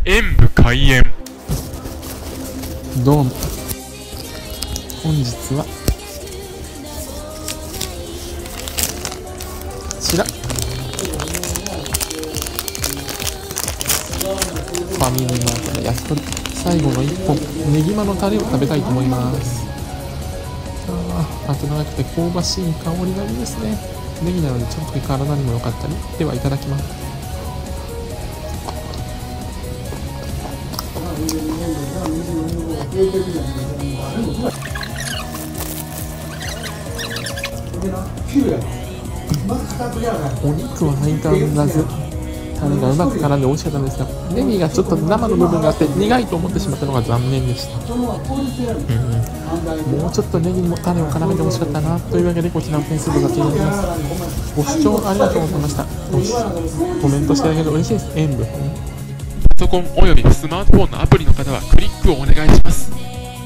演武開演。 どうも、本日はこちらファミリーマートの焼き鳥、最後の1本ネギマのタレを食べたいと思います。後長くて香ばしい香りがいいですね。ネギなのでちょっと体にも良かったり。ではいただきます。お肉は相変わらずタレがうまく絡んで美味しかったんですが、ネギがちょっと生の部分があって苦いと思ってしまったのが残念でした。もうちょっとネギにもタレを絡めてほしかったなというわけで、こちらの点数が気になります。ご視聴ありがとうございました。コメントしていただけると嬉しいです。演武。 パソコンおよびスマートフォンのアプリの方はクリックをお願いします。